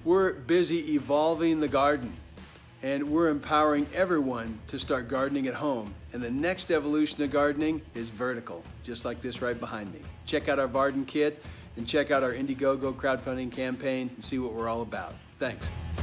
We're busy evolving the garden, and we're empowering everyone to start gardening at home. And the next evolution of gardening is vertical, just like this right behind me. Check out our Verdant kit and check out our Indiegogo crowdfunding campaign and see what we're all about. Thanks.